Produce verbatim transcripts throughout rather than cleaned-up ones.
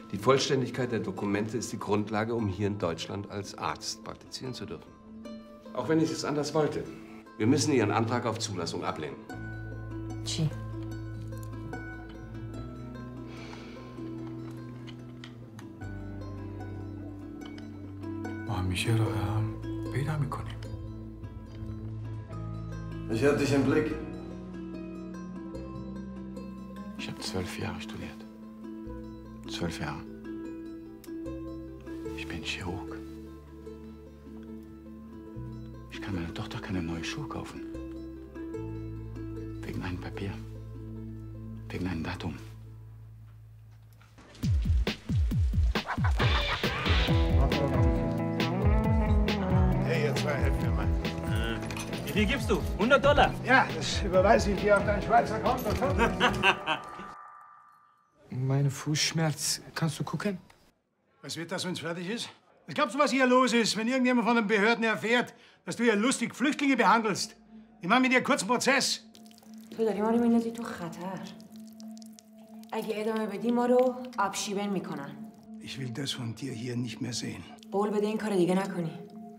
Die Vollständigkeit der Dokumente ist die Grundlage, um hier in Deutschland als Arzt praktizieren zu dürfen. Auch wenn ich es anders wollte. Wir müssen Ihren Antrag auf Zulassung ablehnen. چی؟ ما همیشه راه هم پیدا میکنیم. Ich hab dich im Blick. Ich habe zwölf Jahre studiert. Zwölf Jahre. Ich bin Chirurg. Ich kann meiner Tochter keine neuen Schuhe kaufen. Wegen einem Papier. Wegen einem Datum. Hey, ihr zwei, helft mir mal. Wie viel gibst du? hundert Dollar? Ja, das überweise ich dir auf dein Schweizer Konto. Mein Fußschmerz. Kannst du gucken? Was wird das, wenn es fertig ist? Was glaubst du, was hier los ist, wenn irgendjemand von den Behörden erfährt, dass du hier lustig Flüchtlinge behandelst? Die machen mit dir einen kurzen Prozess. تو داری ما رو میندازی تو خطر. اگه ادامه بدی ما رو آبشیبن میکنن. Ich will das von dir hier nicht mehr sehen. قول بده این کار دیگه نکنی.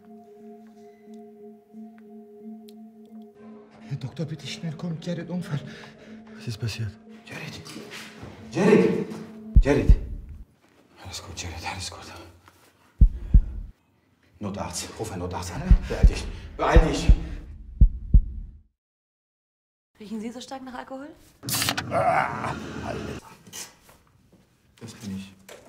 Doktor, bitte schnell, komm, Jared, Unfall. Was ist passiert? Jared! Jared! Jared! Alles gut, Jared, alles gut. Notarzt, ruf einen Notarzt an. Beeil dich, beeil dich! Riechen Sie so stark nach Alkohol? Ah, Das bin ich.